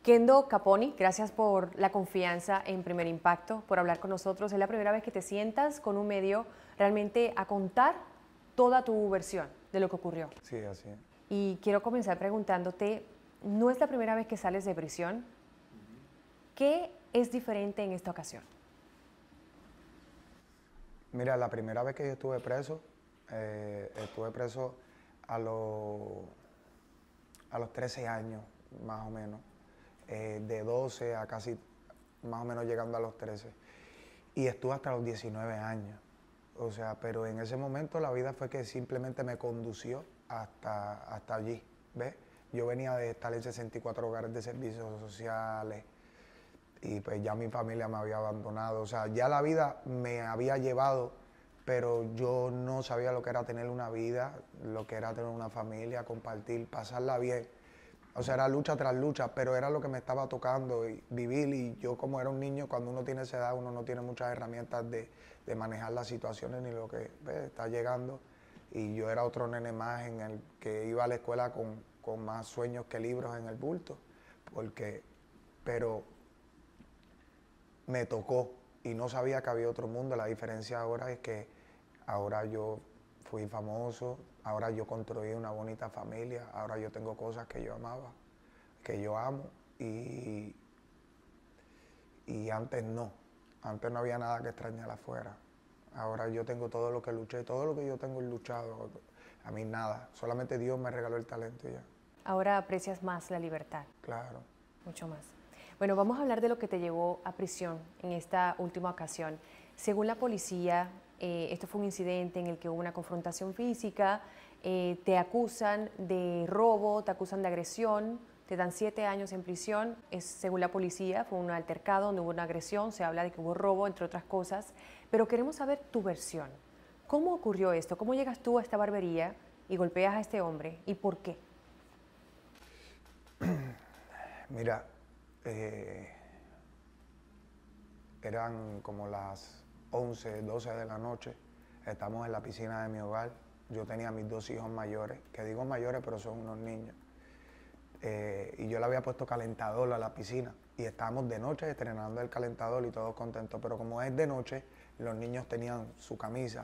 Kendo Caponi, gracias por la confianza en Primer Impacto, por hablar con nosotros. Es la primera vez que te sientas con un medio realmente a contar toda tu versión de lo que ocurrió. Sí, así es. Y quiero comenzar preguntándote, no es la primera vez que sales de prisión. ¿Qué es diferente en esta ocasión? Mira, la primera vez que yo estuve preso a los 13 años, más o menos, de 12 a casi más o menos llegando a los 13. Y estuve hasta los 19 años. O sea, pero en ese momento la vida fue que simplemente me condució hasta allí, ¿ves? Yo venía de estar en 64 hogares de servicios sociales y pues ya mi familia me había abandonado. O sea, ya la vida me había llevado, pero yo no sabía lo que era tener una vida, lo que era tener una familia, compartir, pasarla bien. O sea, era lucha tras lucha, pero era lo que me estaba tocando vivir. Y yo, como era un niño, cuando uno tiene esa edad, uno no tiene muchas herramientas de manejar las situaciones ni lo que está llegando. Y yo era otro nene más en el que iba a la escuela con más sueños que libros en el bulto. Pero me tocó y no sabía que había otro mundo. La diferencia ahora es que ahora yo fui famoso, ahora yo construí una bonita familia, ahora yo tengo cosas que yo amaba, que yo amo y antes no había nada que extrañar afuera. Ahora yo tengo todo lo que luché, todo lo que yo tengo luchado, a mí nada, solamente Dios me regaló el talento y ya. Ahora aprecias más la libertad. Claro. Mucho más. Bueno, vamos a hablar de lo que te llevó a prisión en esta última ocasión. Según la policía, esto fue un incidente en el que hubo una confrontación física, te acusan de robo, te acusan de agresión, te dan 7 años en prisión. Según la policía, fue un altercado donde hubo una agresión, se habla de que hubo robo, entre otras cosas, pero queremos saber tu versión. ¿Cómo ocurrió esto? ¿Cómo llegas tú a esta barbería y golpeas a este hombre? ¿Y por qué? Mira, eran como las 11, 12 de la noche, estamos en la piscina de mi hogar, yo tenía mis 2 hijos mayores, que digo mayores pero son unos niños, y yo le había puesto calentador a la piscina y estábamos de noche estrenando el calentador y todos contentos, pero como es de noche, los niños tenían su camisa.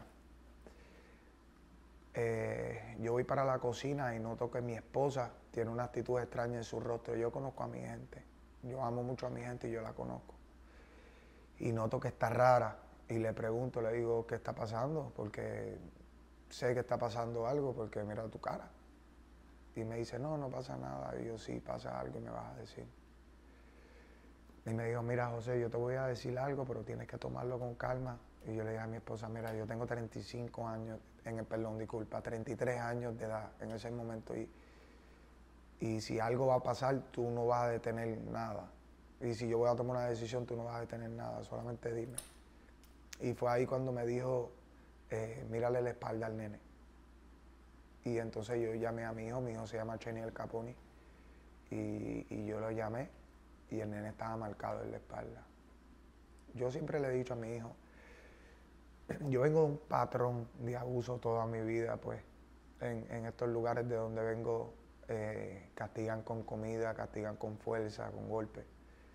Yo voy para la cocina y noto que mi esposa tiene una actitud extraña en su rostro. Yo conozco a mi gente, yo amo mucho a mi gente y yo la conozco. Y noto que está rara y le pregunto, le digo, ¿qué está pasando? Porque sé que está pasando algo porque mira tu cara. Y me dice, no, no pasa nada. Y yo, sí, pasa algo y me vas a decir. Y me dijo, mira José, yo te voy a decir algo, pero tienes que tomarlo con calma. Y yo le dije a mi esposa, mira, yo tengo 35 años, 33 años de edad en ese momento. Y si algo va a pasar, tú no vas a detener nada. Y si yo voy a tomar una decisión, tú no vas a detener nada, solamente dime. Y fue ahí cuando me dijo, mírale la espalda al nene. Y entonces yo llamé a mi hijo se llama Cheniel Caponi, y yo lo llamé y el nene estaba marcado en la espalda. Yo siempre le he dicho a mi hijo, yo vengo de un patrón de abuso toda mi vida, pues, en estos lugares de donde vengo, castigan con comida, castigan con fuerza, con golpes.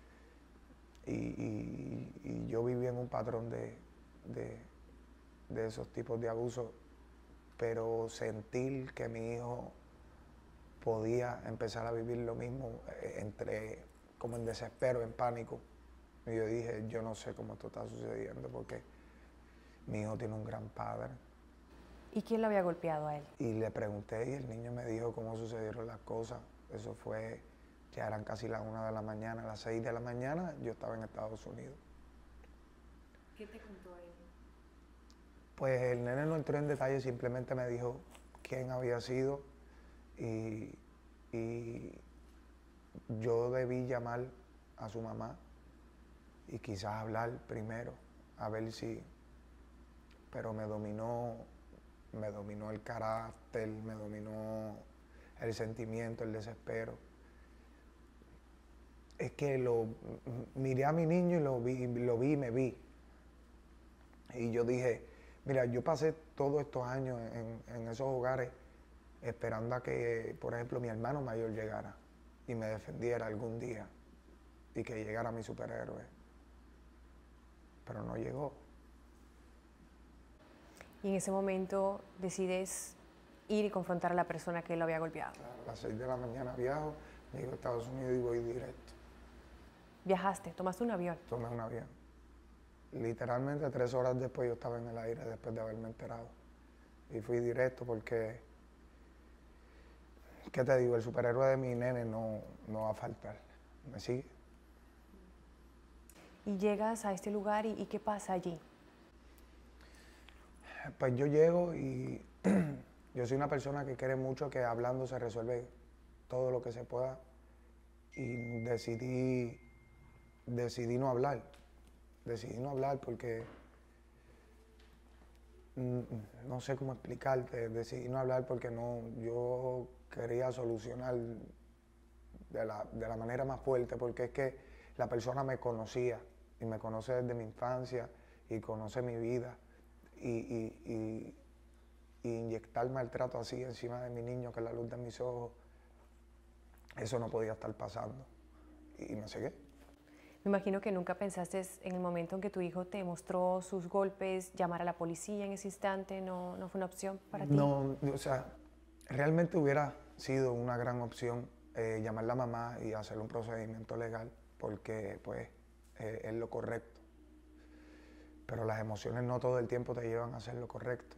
Y yo viví en un patrón de esos tipos de abusos, pero sentir que mi hijo podía empezar a vivir lo mismo, entré como en desespero, en pánico. Y yo dije, yo no sé cómo esto está sucediendo porque mi hijo tiene un gran padre. ¿Y quién lo había golpeado a él? Y le pregunté y el niño me dijo cómo sucedieron las cosas. Eso fue, ya eran casi las 1 de la mañana, a las 6 de la mañana yo estaba en Estados Unidos. ¿Qué te contó él? Pues el nene no entró en detalle, simplemente me dijo quién había sido y yo debí llamar a su mamá y quizás hablar primero, a ver si, pero me dominó el carácter, me dominó el sentimiento, el desespero. Es que miré a mi niño y lo vi y me vi. Y yo dije, mira, yo pasé todos estos años en esos hogares esperando a que, por ejemplo, mi hermano mayor llegara y me defendiera algún día. y que llegara mi superhéroe. Pero no llegó. Y en ese momento decides ir y confrontar a la persona que lo había golpeado. A las 6 de la mañana viajo, llego a Estados Unidos y voy directo. Viajaste, tomaste un avión. Tomé un avión. Literalmente 3 horas después yo estaba en el aire después de haberme enterado. Y fui directo porque, ¿qué te digo? El superhéroe de mi nene no va a faltar. ¿Me sigue? Y llegas a este lugar y ¿qué pasa allí? Pues yo llego y yo soy una persona que quiere mucho que hablando se resuelve todo lo que se pueda. Y decidí no hablar. Decidí no hablar porque no sé cómo explicarte. Decidí no hablar porque yo quería solucionar de la manera más fuerte, porque es que la persona me conocía y me conoce desde mi infancia y conoce mi vida. Y inyectar maltrato así encima de mi niño, que es la luz de mis ojos, eso no podía estar pasando. Y me cegué. Me imagino que nunca pensaste en el momento en que tu hijo te mostró sus golpes, llamar a la policía en ese instante, ¿no fue una opción para ti? No, o sea, realmente hubiera sido una gran opción llamar a la mamá y hacer un procedimiento legal, porque pues es lo correcto. Pero las emociones no todo el tiempo te llevan a hacer lo correcto.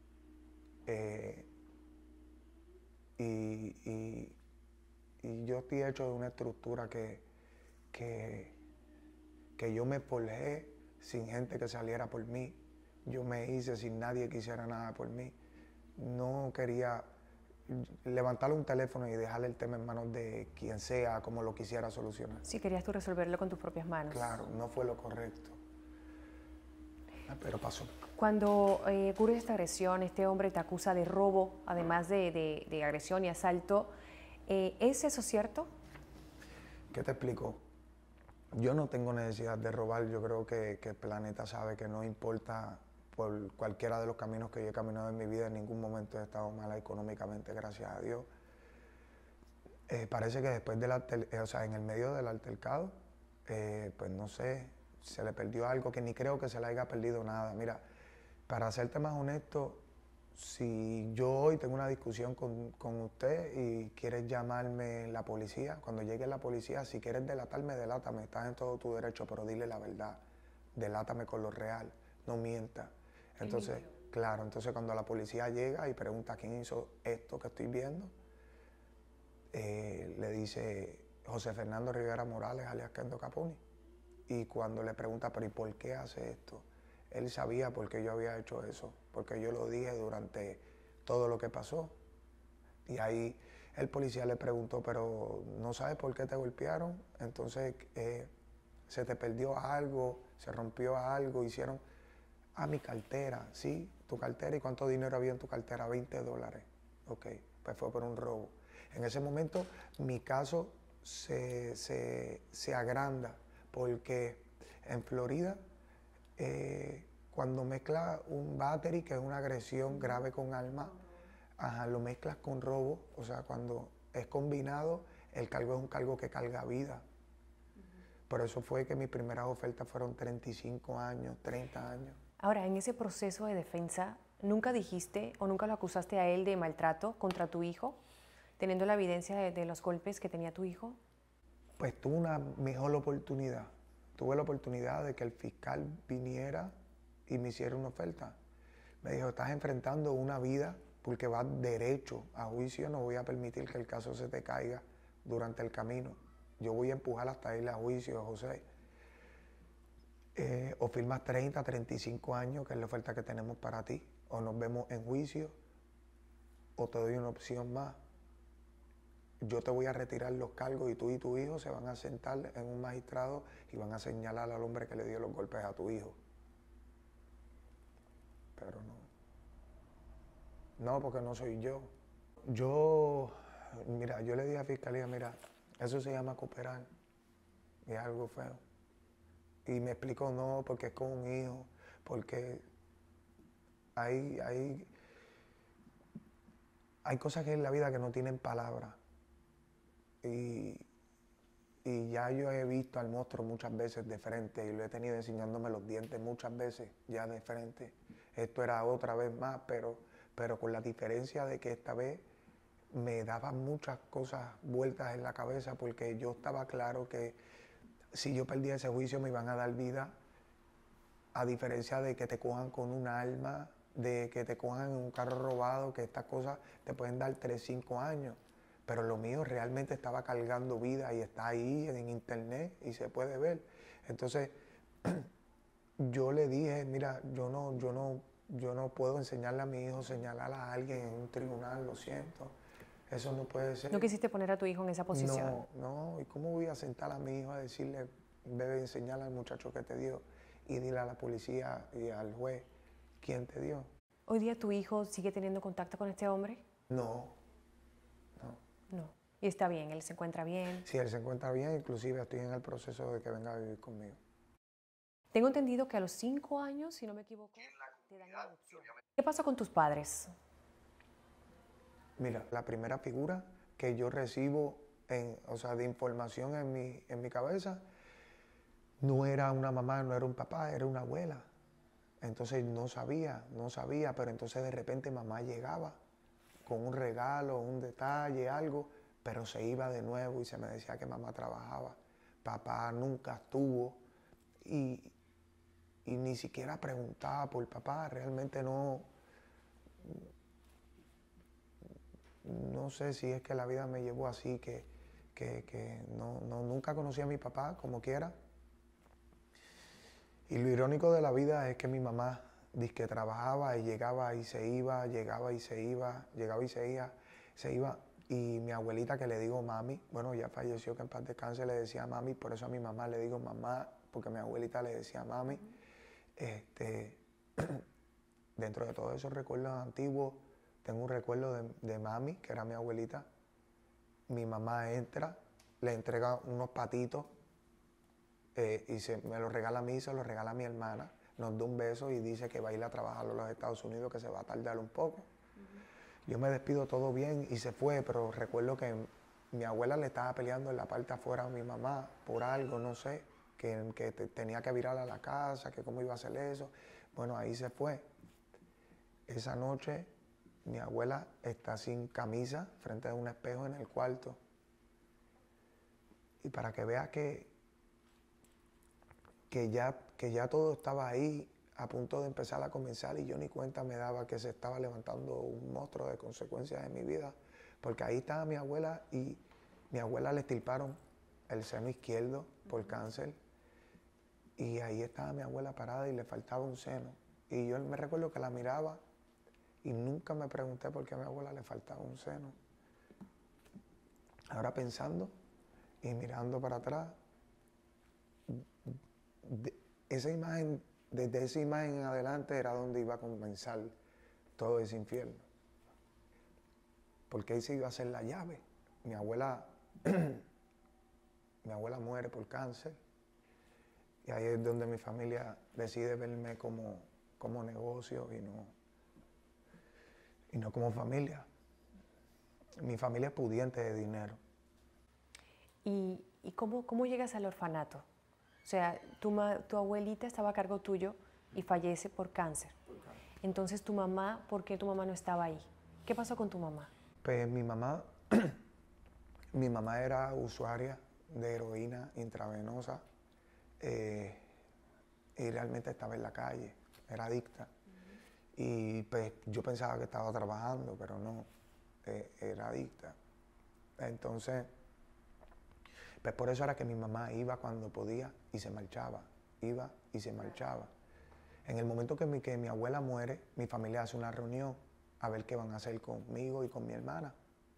Y yo estoy hecho de una estructura que yo me forjé sin gente que saliera por mí. Yo me hice sin nadie que hiciera nada por mí. No quería levantar un teléfono y dejarle el tema en manos de quien sea, como lo quisiera solucionar. Sí, querías tú resolverlo con tus propias manos. Claro, no fue lo correcto. Pero pasó. Cuando ocurre esta agresión, este hombre te acusa de robo, además de agresión y asalto. ¿Es eso cierto? ¿Qué te explico? Yo no tengo necesidad de robar. Yo creo que el planeta sabe que no importa por cualquiera de los caminos que yo he caminado en mi vida, en ningún momento he estado mal económicamente, gracias a Dios. Parece que después en el medio del altercado, pues no sé, se le perdió algo, que ni creo que se le haya perdido nada. Mira, para serte más honesto, si yo hoy tengo una discusión con usted y quieres llamarme la policía, cuando llegue la policía, si quieres delatarme, delátame, estás en todo tu derecho, pero dile la verdad, delátame con lo real, no mientas. Entonces, claro, entonces cuando la policía llega y pregunta quién hizo esto que estoy viendo, le dice José Fernando Rivera Morales, alias Kendo Caponi. Y cuando le pregunta, pero ¿y por qué hace esto? Él sabía por qué yo había hecho eso, porque yo lo dije durante todo lo que pasó. Y ahí el policía le preguntó, pero ¿no sabes por qué te golpearon? Entonces, ¿se te perdió algo? ¿Se rompió algo? Hicieron, mi cartera, sí, tu cartera. ¿Y cuánto dinero había en tu cartera? $20. Ok, pues fue por un robo. En ese momento mi caso se agranda, porque en Florida, cuando mezclas un battery, que es una agresión grave con arma, lo mezclas con robo, o sea, cuando es combinado, el cargo es un cargo que carga vida. Por eso fue que mis primeras ofertas fueron 35 años, 30 años. Ahora, en ese proceso de defensa, ¿nunca dijiste o nunca lo acusaste a él de maltrato contra tu hijo, teniendo la evidencia de los golpes que tenía tu hijo? Pues tuve una mejor oportunidad. Tuve la oportunidad de que el fiscal viniera y me hiciera una oferta. Me dijo, estás enfrentando una vida porque vas derecho a juicio, no voy a permitir que el caso se te caiga durante el camino. Yo voy a empujar hasta irle a juicio, José. O firmas 30, 35 años, que es la oferta que tenemos para ti, o nos vemos en juicio, o te doy una opción más. Yo te voy a retirar los cargos y tú y tu hijo se van a sentar en un magistrado y van a señalar al hombre que le dio los golpes a tu hijo. Pero no, porque no soy yo. Mira, yo le dije a la fiscalía, mira, eso se llama cooperar y es algo feo. Y me explicó, no, porque es con un hijo, porque hay cosas que en la vida que no tienen palabras. Y Y ya yo he visto al monstruo muchas veces de frente y lo he tenido enseñándome los dientes muchas veces ya de frente. Esto era otra vez más, pero con la diferencia de que esta vez me daba muchas cosas vueltas en la cabeza porque yo estaba claro que si yo perdía ese juicio me iban a dar vida, a diferencia de que te cojan con un arma, de que te cojan en un carro robado, que estas cosas te pueden dar 3, 5 años. Pero lo mío realmente estaba cargando vida y está ahí en internet y se puede ver. Entonces, yo le dije, mira, yo no puedo enseñarle a mi hijo, señalar a alguien en un tribunal, lo siento. Eso no puede ser. ¿No quisiste poner a tu hijo en esa posición? No, no. ¿Y cómo voy a sentar a mi hijo a decirle, debe enseñarle al muchacho que te dio y dile a la policía y al juez quién te dio? ¿Hoy día tu hijo sigue teniendo contacto con este hombre? No, no. No. Y está bien, él se encuentra bien. Sí, él se encuentra bien, inclusive estoy en el proceso de que venga a vivir conmigo. Tengo entendido que a los 5 años, si no me equivoco, te dan la adopción. ¿Qué pasa con tus padres? Mira, la primera figura que yo recibo o sea, de información en mi cabeza no era una mamá, no era un papá, era una abuela. Entonces no sabía, pero entonces de repente mamá llegaba con un regalo, un detalle, algo, pero se iba de nuevo y se me decía que mamá trabajaba. Papá nunca estuvo y ni siquiera preguntaba por papá, realmente no sé si es que la vida me llevó así, que nunca conocí a mi papá como quiera. Y lo irónico de la vida es que mi mamá dice que trabajaba y llegaba y se iba, llegaba y se iba, llegaba y se iba. Y mi abuelita, que le digo mami, bueno, ya falleció, que en paz descanse, le decía mami, por eso a mi mamá le digo mamá, porque mi abuelita le decía mami. Dentro de todos esos recuerdos antiguos, tengo un recuerdo de mami, que era mi abuelita. Mi mamá entra, le entrega unos patitos y me los regala a mí, se los regala a mi hermana. Nos da un beso y dice que va a ir a trabajar a los Estados Unidos, que se va a tardar un poco. Yo me despido todo bien y se fue, pero recuerdo que mi abuela le estaba peleando en la parte afuera a mi mamá por algo, no sé, que tenía que virar a la casa, que cómo iba a hacer eso. Bueno, ahí se fue. Esa noche mi abuela está sin camisa frente a un espejo en el cuarto. Y para que vea que ya todo estaba ahí a punto de empezar a comenzar y yo ni cuenta me daba que se estaba levantando un monstruo de consecuencias en mi vida. Porque ahí estaba mi abuela y mi abuela le extirparon el seno izquierdo por cáncer. Y ahí estaba mi abuela parada y le faltaba un seno. Y yo me recuerdo que la miraba y nunca me pregunté por qué a mi abuela le faltaba un seno. Ahora pensando y mirando para atrás, esa imagen, desde esa imagen en adelante era donde iba a comenzar todo ese infierno. Porque ahí se iba a hacer la llave. Mi abuela muere por cáncer y ahí es donde mi familia decide verme como negocio y no como familia. Mi familia es pudiente de dinero. ¿Y cómo llegas al orfanato? O sea, tu abuelita estaba a cargo tuyo y fallece por cáncer. Entonces, ¿por qué tu mamá no estaba ahí? ¿Qué pasó con tu mamá? Pues mi mamá era usuaria de heroína intravenosa y realmente estaba en la calle, era adicta. Y pues yo pensaba que estaba trabajando, pero no, era adicta. Entonces, pues por eso era que mi mamá iba cuando podía y se marchaba, iba y se marchaba. En el momento que mi abuela muere, mi familia hace una reunión a ver qué van a hacer conmigo y con mi hermana.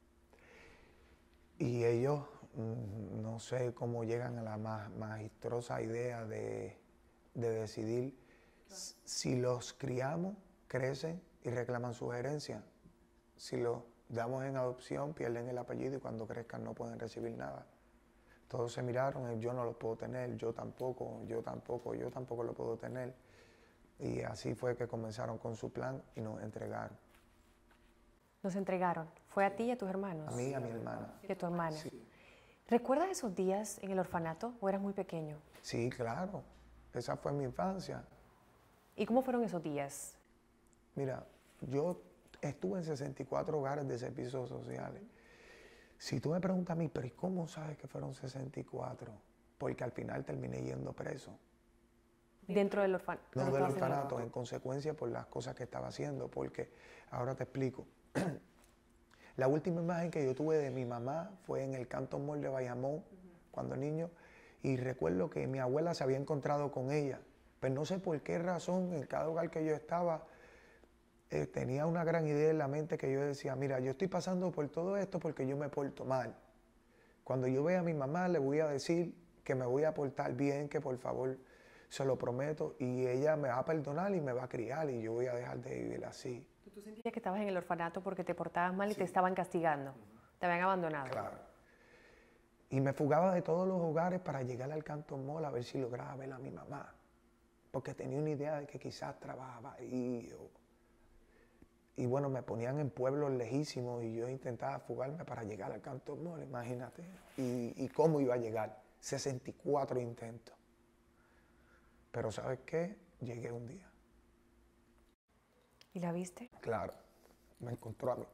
Y ellos, no sé cómo llegan a la magistrosa idea de decidir si los criamos, crecen y reclaman su herencia. Si los damos en adopción, pierden el apellido y cuando crezcan no pueden recibir nada. Todos se miraron, yo no lo puedo tener, yo tampoco lo puedo tener. Y así fue que comenzaron con su plan y nos entregaron. Nos entregaron. ¿Fue a ti y a tus hermanos? A mí y a mi hermana. ¿Y a tu hermana? Sí. ¿Recuerdas esos días en el orfanato o eras muy pequeño? Sí, claro, esa fue mi infancia. ¿Y cómo fueron esos días? Mira, yo estuve en 64 hogares de servicios sociales. Si tú me preguntas a mí, pero ¿y cómo sabes que fueron 64? Porque al final terminé yendo preso. Dentro del orfanato. No del orfanato, en consecuencia por las cosas que estaba haciendo, porque ahora te explico. La última imagen que yo tuve de mi mamá fue en el Canton Mall de Bayamón, cuando niño, y recuerdo que mi abuela se había encontrado con ella, pero no sé por qué razón, en cada hogar que yo estaba, tenía una gran idea en la mente que yo decía, mira, yo estoy pasando por todo esto porque yo me porto mal. Cuando yo vea a mi mamá le voy a decir que me voy a portar bien, que por favor se lo prometo, y ella me va a perdonar y me va a criar y yo voy a dejar de vivir así. ¿Tú sentías que estabas en el orfanato porque te portabas mal y te estaban castigando? Te habían abandonado. Claro. Y me fugaba de todos los hogares para llegar al Canton Mall a ver si lograba ver a mi mamá. Porque tenía una idea de que quizás trabajaba ahí. Y bueno, me ponían en pueblos lejísimos y yo intentaba fugarme para llegar al Canton Mall, imagínate. ¿Y cómo iba a llegar? 64 intentos. Pero ¿sabes qué? Llegué un día. ¿Y la viste? Claro, me encontró a mí.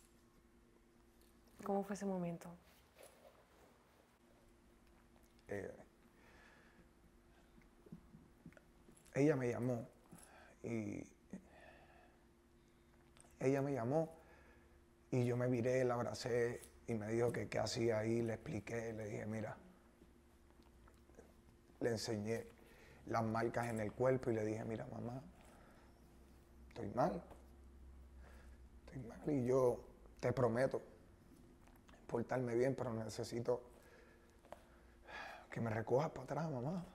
¿Cómo fue ese momento? Ella me llamó y yo me viré, la abracé y me dijo que qué hacía ahí, le expliqué, le dije, mira, le enseñé las marcas en el cuerpo y le dije, mira mamá, estoy mal y yo te prometo portarme bien, pero necesito que me recojas para atrás, mamá.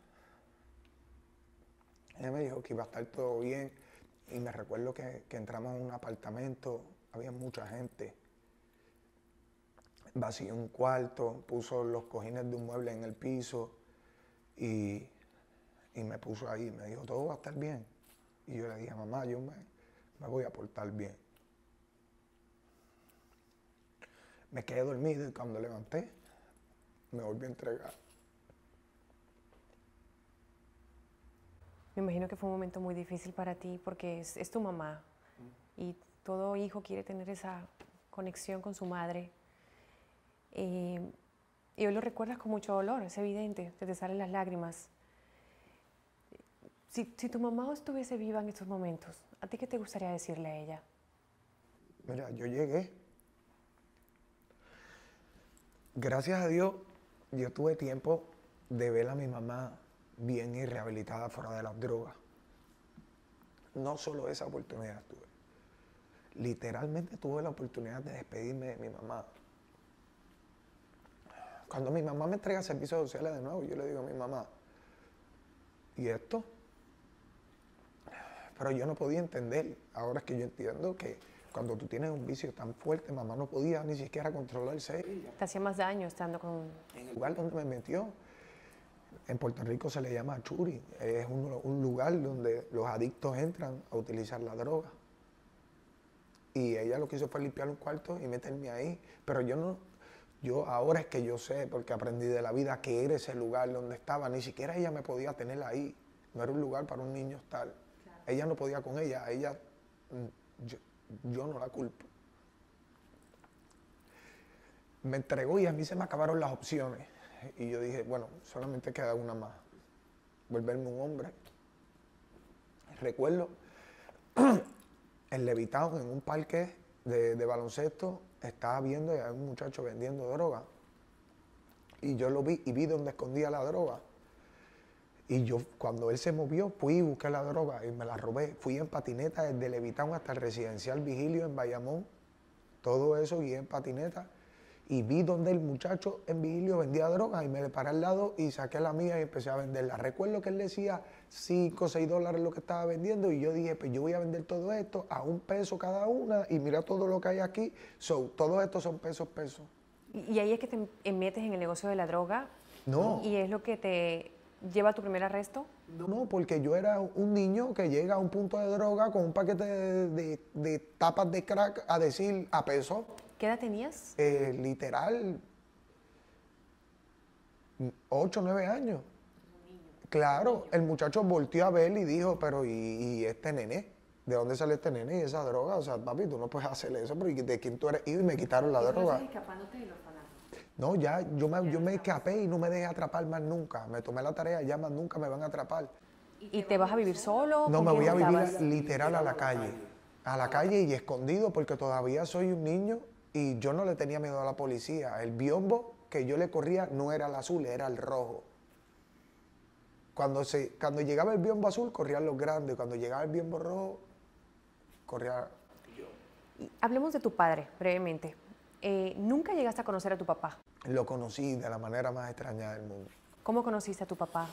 Ella me dijo que iba a estar todo bien y me recuerdo que entramos en un apartamento, había mucha gente, vació un cuarto, puso los cojines de un mueble en el piso y me puso ahí, me dijo, todo va a estar bien. Y yo le dije, mamá, yo me voy a portar bien. Me quedé dormido y cuando levanté, me volví a entregar. Me imagino que fue un momento muy difícil para ti porque es tu mamá y todo hijo quiere tener esa conexión con su madre. Y hoy lo recuerdas con mucho dolor, es evidente, te salen las lágrimas. Si tu mamá estuviese viva en estos momentos, ¿a ti qué te gustaría decirle a ella? Mira, yo llegué. Gracias a Dios, yo tuve tiempo de ver a mi mamá bien y rehabilitada fuera de las drogas. No solo esa oportunidad tuve. Literalmente tuve la oportunidad de despedirme de mi mamá. Cuando mi mamá me entrega servicios sociales de nuevo, yo le digo a mi mamá, ¿y esto? Pero yo no podía entender. Ahora es que yo entiendo que cuando tú tienes un vicio tan fuerte, mamá no podía ni siquiera controlarse ella. Te hacía más daño estando con... En el lugar donde me metió, en Puerto Rico se le llama churi. Es un lugar donde los adictos entran a utilizar la droga. Y ella lo que hizo fue limpiar un cuarto y meterme ahí. Pero yo ahora es que yo sé, porque aprendí de la vida, que era ese lugar donde estaba. Ni siquiera ella me podía tener ahí. No era un lugar para un niño estar. Claro. Ella no podía con ella. Yo no la culpo. Me entregó y a mí se me acabaron las opciones. Y yo dije, bueno, solamente queda una más. Volverme un hombre. Recuerdo en Levitown, en un parque de baloncesto, estaba viendo y había un muchacho vendiendo droga. Y yo lo vi y vi dónde escondía la droga. Y yo, cuando él se movió, fui y busqué la droga y me la robé. Fui en patineta desde Levitown hasta el residencial Vigilio en Bayamón. Todo eso guié en patineta. Y vi donde el muchacho en Vigilio vendía droga y me le paré al lado y saqué la mía y empecé a venderla. Recuerdo que él decía 5 o 6 dólares lo que estaba vendiendo y yo dije, pues yo voy a vender todo esto a $1 cada una y mira todo lo que hay aquí. Todo esto son pesos. ¿Y ahí es que te metes en el negocio de la droga? No. ¿Y es lo que te lleva a tu primer arresto? No, porque yo era un niño que llega a un punto de droga con un paquete de tapas de crack a decir a peso. ¿Qué edad tenías? Literal, 8, 9 años. Claro, el muchacho volteó a ver y dijo, pero ¿y este nene? ¿De dónde sale este nene y esa droga? O sea, papi, tú no puedes hacer eso, pero ¿de quién tú eres hijo? Y me quitaron la droga. Escapándote del orfanato. No, ya, yo me escapé y no me dejé atrapar más nunca. Me tomé la tarea, ya más nunca me van a atrapar. ¿Y te vas a vivir solo? No, ¿Con me quién voy a vivir estabas? literal a la calle. A la calle y escondido porque todavía soy un niño y yo no le tenía miedo a la policía. El biombo que yo le corría no era el azul, era el rojo. Cuando llegaba el biombo azul, corrían los grandes. Cuando llegaba el biombo rojo, corría yo. Y hablemos de tu padre, brevemente. ¿Nunca llegaste a conocer a tu papá? Lo conocí de la manera más extraña del mundo. ¿Cómo conociste a tu papá?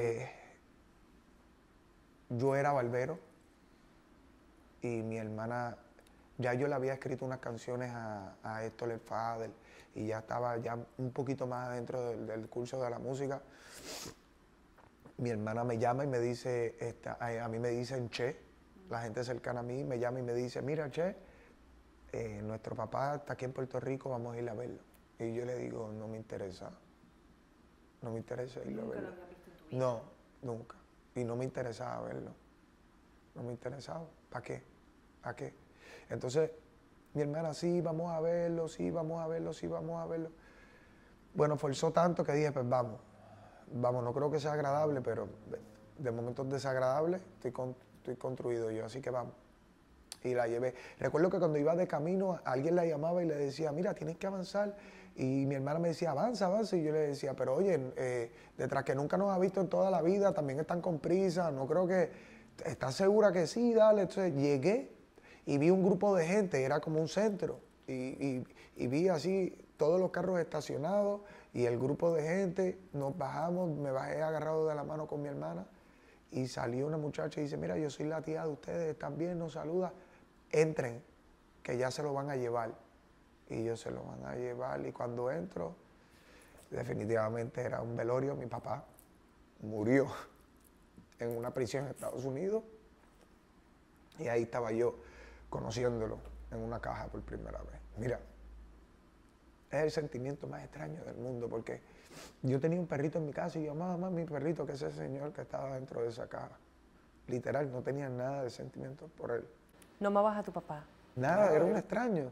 Yo era barbero y mi hermana, ya yo le había escrito unas canciones a Héctor el Father y ya estaba ya un poquito más adentro del curso de la música. Mi hermana me llama y me dice, a mí me dicen Che, la gente cercana a mí me llama y me dice, mira Che, nuestro papá está aquí en Puerto Rico, vamos a ir a verlo. Y yo le digo, no me interesa irlo a verlo. No, nunca. Y no me interesaba verlo. No me interesaba. ¿Para qué? ¿Para qué? Entonces, mi hermana, sí, vamos a verlo, sí, vamos a verlo, sí, vamos a verlo. Bueno, forzó tanto que dije, pues vamos. Vamos, no creo que sea agradable, pero de momentos desagradables estoy construido yo, así que vamos. Y la llevé. Recuerdo que cuando iba de camino, alguien la llamaba y le decía, mira, tienes que avanzar. Y mi hermana me decía, avanza, avanza. Y yo le decía, pero oye, detrás que nunca nos ha visto en toda la vida, también están con prisa, no creo que... ¿Estás segura que sí? Dale. Entonces llegué y vi un grupo de gente, era como un centro. Y vi así todos los carros estacionados y el grupo de gente, nos bajamos, me bajé agarrado de la mano con mi hermana y salió una muchacha y dice, mira, yo soy la tía de ustedes, ¿están bien? Nos saluda. Entren, que ya se lo van a llevar. Y ellos se lo van a llevar. Y cuando entro, definitivamente era un velorio. Mi papá murió en una prisión en Estados Unidos. Y ahí estaba yo, conociéndolo en una caja por primera vez. Mira, es el sentimiento más extraño del mundo, porque yo tenía un perrito en mi casa y yo, mamá, mi perrito, que es ese señor que estaba dentro de esa caja. Literal, no tenía nada de sentimiento por él. ¿No amabas a tu papá? Nada, era un extraño.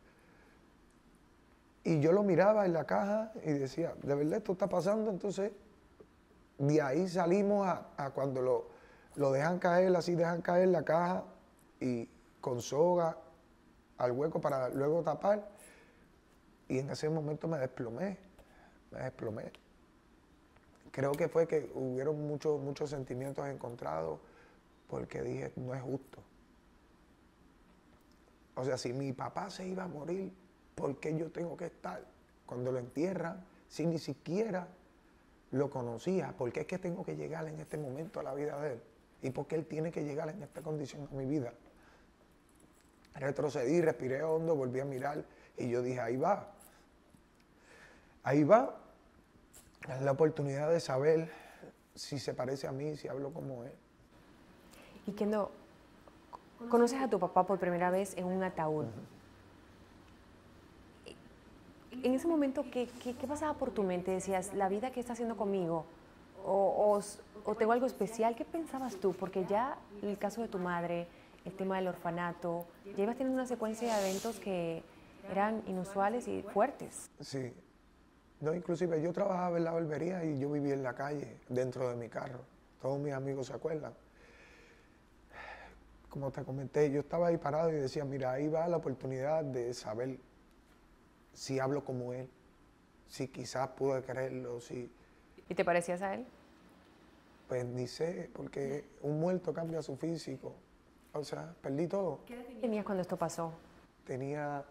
Y yo lo miraba en la caja y decía, ¿de verdad esto está pasando? Entonces, de ahí salimos a cuando lo dejan caer, así dejan caer la caja y con soga al hueco para luego tapar. Y en ese momento me desplomé. Creo que fue que hubieron muchos sentimientos encontrados porque dije, no es justo. O sea, si mi papá se iba a morir, ¿por qué yo tengo que estar cuando lo entierran si ni siquiera lo conocía? ¿Por qué es que tengo que llegar en este momento a la vida de él? ¿Y por qué él tiene que llegar en esta condición a mi vida? Retrocedí, respiré hondo, volví a mirar y yo dije, ahí va. Ahí va. Es la oportunidad de saber si se parece a mí, si hablo como él. Y Kendo, conoces a tu papá por primera vez en un ataúd. En ese momento, ¿qué pasaba por tu mente? Decías, ¿la vida que está haciendo conmigo? ¿O tengo algo especial? ¿Qué pensabas tú? Porque ya el caso de tu madre, el tema del orfanato, ya ibas teniendo una secuencia de eventos que eran inusuales y fuertes. Sí. No, inclusive yo trabajaba en la barbería y yo vivía en la calle, dentro de mi carro. Todos mis amigos se acuerdan. Como te comenté, yo estaba ahí parado y decía, mira, ahí va la oportunidad de saber si hablo como él, si quizás pude creerlo, si... ¿Y te parecías a él? Pues ni sé, porque un muerto cambia su físico. O sea, perdí todo. ¿Qué edad tenías cuando esto pasó? Tenía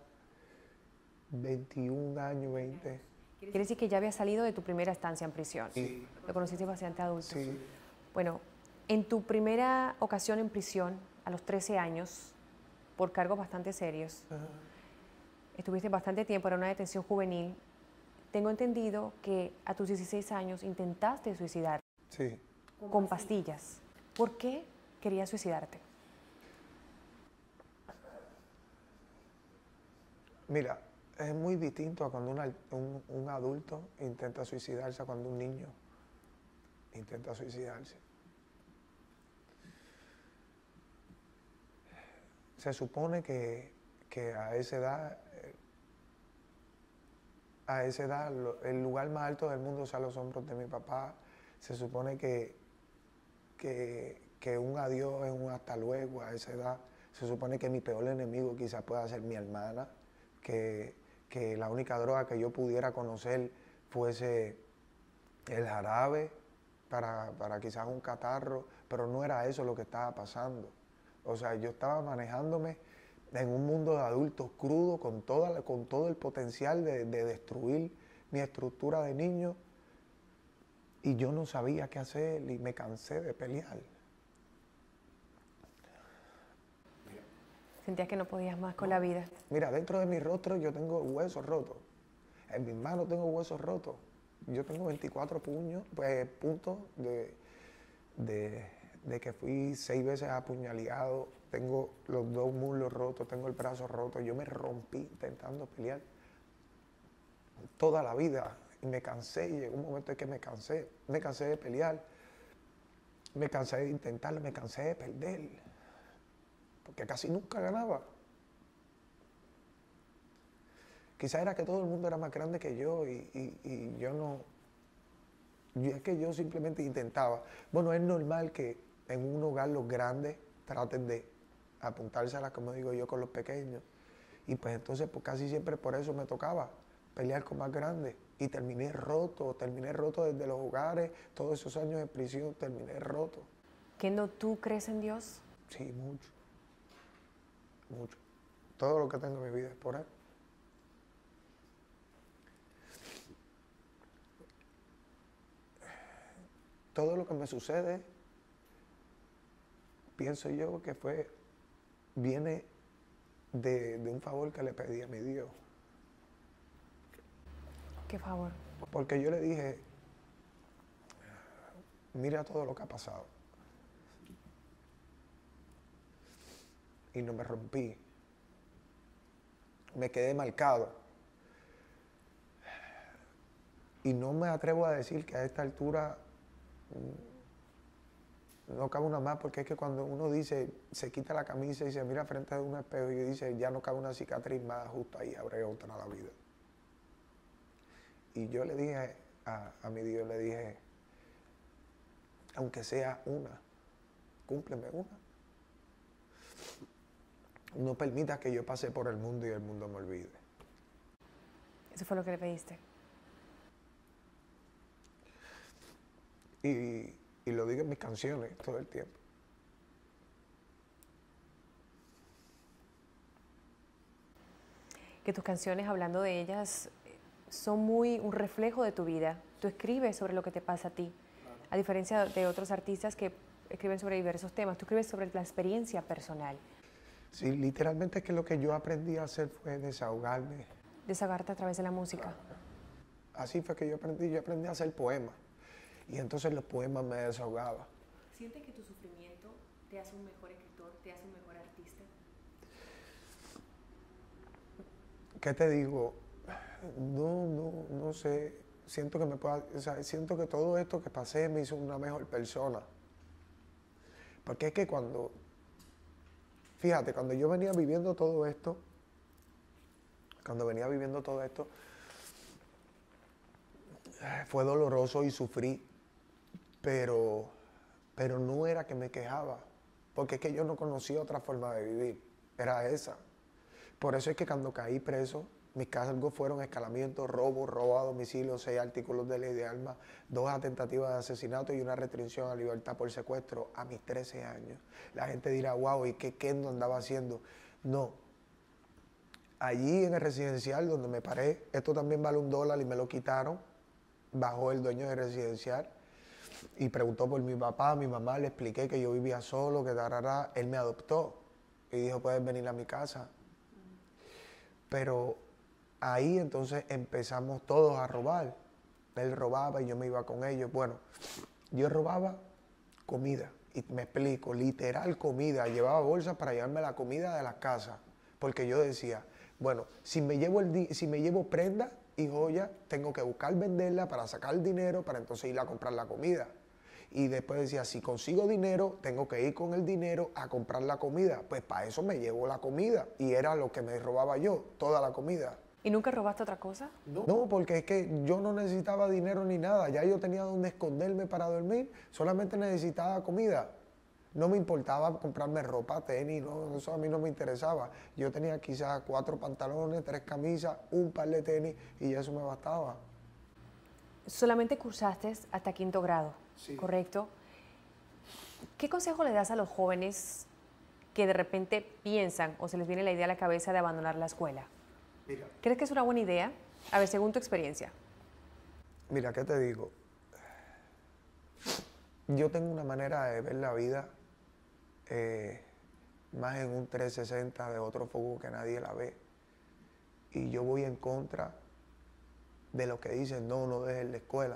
21 años, 20. Quiere decir que ya había salido de tu primera estancia en prisión. Sí. Lo conociste bastante adulto. Sí. Bueno, en tu primera ocasión en prisión, a los 13 años, por cargos bastante serios, estuviste bastante tiempo, era una detención juvenil. Tengo entendido que a tus 16 años intentaste suicidar. Sí. Con pastillas. ¿Por qué querías suicidarte? Mira, es muy distinto a cuando un adulto intenta suicidarse a cuando un niño intenta suicidarse. Se supone que a esa edad, el lugar más alto del mundo sea los hombros de mi papá. Se supone que un adiós es un hasta luego a esa edad. Se supone que mi peor enemigo quizás pueda ser mi hermana, que la única droga que yo pudiera conocer fuese el jarabe para quizás un catarro, pero no era eso lo que estaba pasando. O sea, yo estaba manejándome en un mundo de adultos crudo con todo el potencial de destruir mi estructura de niño, y yo no sabía qué hacer y me cansé de pelear. Sentías que no podías más con la vida. Mira, dentro de mi rostro yo tengo huesos rotos. En mis manos tengo huesos rotos. Yo tengo 24 puntos de que fui 6 veces apuñaleado. Tengo los 2 muslos rotos, tengo el brazo roto. Yo me rompí intentando pelear toda la vida. Y me cansé, y llegó un momento en que me cansé. Me cansé de pelear. Me cansé de intentarlo, me cansé de perder. Porque casi nunca ganaba. Quizás era que todo el mundo era más grande que yo y yo no... Es que yo simplemente intentaba. Bueno, es normal que en un hogar los grandes traten de apuntárselas, como digo yo, con los pequeños. Y pues entonces pues casi siempre por eso me tocaba pelear con más grandes. Y terminé roto desde los hogares, todos esos años de prisión, terminé roto. ¿Kendo, tú crees en Dios? Sí, mucho. Mucho. Todo lo que tengo en mi vida es por Él. Todo lo que me sucede, pienso yo que viene de un favor que le pedí a mi Dios. ¿Qué favor? Porque yo le dije, mira todo lo que ha pasado. Y no me rompí. Me quedé marcado. Y no me atrevo a decir que a esta altura no cabe una más, porque es que cuando uno dice, se quita la camisa y se mira frente a un espejo y dice, ya no cabe una cicatriz más, justo ahí habré otra la vida. Y yo le dije a mi Dios, le dije, aunque sea una, cúmpleme una. No permitas que yo pase por el mundo y el mundo me olvide. Eso fue lo que le pediste. Y lo digo en mis canciones todo el tiempo. Que tus canciones, hablando de ellas, son muy un reflejo de tu vida. Tú escribes sobre lo que te pasa a ti. A diferencia de otros artistas que escriben sobre diversos temas, tú escribes sobre la experiencia personal. Sí, literalmente es que lo que yo aprendí a hacer fue desahogarme. Desahogarte a través de la música. Así fue que yo aprendí a hacer poemas. Y entonces los poemas me desahogaban. ¿Sientes que tu sufrimiento te hace un mejor escritor, te hace un mejor artista? ¿Qué te digo? No sé. Siento que siento que todo esto que pasé me hizo una mejor persona. Porque es que fíjate, cuando yo venía viviendo todo esto, fue doloroso y sufrí, pero no era que me quejaba, porque es que yo no conocía otra forma de vivir, era esa. Por eso es que cuando caí preso, mis cargos fueron escalamiento, robo a domicilio, 6 artículos de ley de armas, 2 tentativas de asesinato y una restricción a libertad por secuestro a mis 13 años. La gente dirá, wow, ¿y qué Kendo andaba haciendo? No. Allí en el residencial donde me paré, esto también vale $1 y me lo quitaron, bajó el dueño del residencial y preguntó por mi papá, mi mamá, le expliqué que yo vivía solo, que él me adoptó y dijo, puedes venir a mi casa. Pero ahí entonces empezamos todos a robar. Él robaba y yo me iba con ellos. Bueno, yo robaba comida. Y me explico, literal comida. Llevaba bolsas para llevarme la comida de la casa. Porque yo decía, Bueno, si me llevo prenda y joya, tengo que buscar venderla para sacar el dinero, para entonces ir a comprar la comida. Y después decía, si consigo dinero, tengo que ir con el dinero a comprar la comida. Pues para eso me llevo la comida. Y era lo que me robaba yo, toda la comida. ¿Y nunca robaste otra cosa? No, porque es que yo no necesitaba dinero ni nada. Ya yo tenía donde esconderme para dormir. Solamente necesitaba comida. No me importaba comprarme ropa, tenis, no, eso a mí no me interesaba. Yo tenía quizás 4 pantalones, 3 camisas, un par de tenis y eso me bastaba. Solamente cursaste hasta 5º grado, Sí. ¿correcto? ¿Qué consejo le das a los jóvenes que de repente piensan o se les viene la idea a la cabeza de abandonar la escuela? Mira. ¿Crees que es una buena idea? A ver, según tu experiencia. Mira, ¿qué te digo? Yo tengo una manera de ver la vida más en un 360 de otro foco que nadie la ve. Y yo voy en contra de lo que dicen, no dejes la escuela.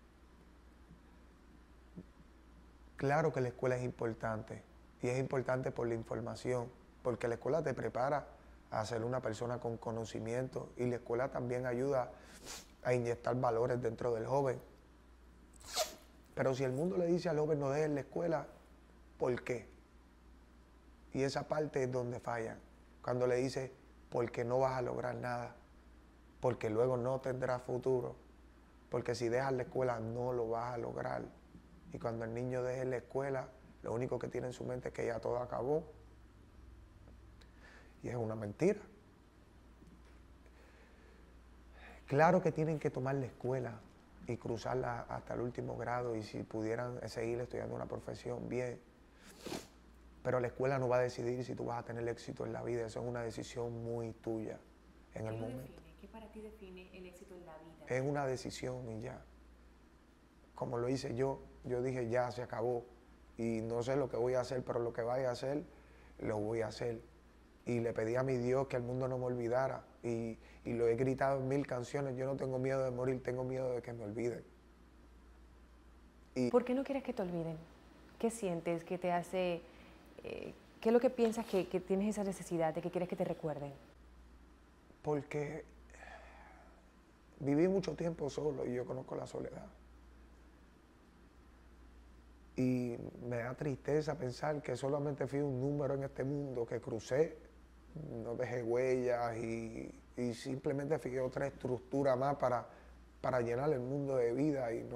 Claro que la escuela es importante, y es importante por la información, porque la escuela te prepara a ser una persona con conocimiento, y la escuela también ayuda a inyectar valores dentro del joven. Pero si el mundo le dice al joven no dejes la escuela, ¿por qué? Y esa parte es donde fallan, cuando le dice porque no vas a lograr nada, porque luego no tendrás futuro, porque si dejas la escuela no lo vas a lograr. Y cuando el niño deje la escuela, lo único que tiene en su mente es que ya todo acabó. Y es una mentira. Claro que tienen que tomar la escuela y cruzarla hasta el último grado, y si pudieran seguir estudiando una profesión, bien. Pero la escuela no va a decidir si tú vas a tener éxito en la vida. Eso es una decisión muy tuya en el momento. ¿Qué para ti define el éxito en la vida? Es una decisión y ya. Como lo hice yo dije ya se acabó. Y no sé lo que voy a hacer, pero lo que vaya a hacer, lo voy a hacer. Y le pedí a mi Dios que el mundo no me olvidara. Y lo he gritado en 1000 canciones. Yo no tengo miedo de morir, tengo miedo de que me olviden. ¿Por qué no quieres que te olviden? ¿Qué sientes? ¿Qué te hace...? ¿Qué es lo que piensas que tienes esa necesidad de que quieres que te recuerden? Porque viví mucho tiempo solo y yo conozco la soledad. Y me da tristeza pensar que solamente fui un número en este mundo, que crucé, no dejé huellas y simplemente fui otra estructura más para llenar el mundo de vida, y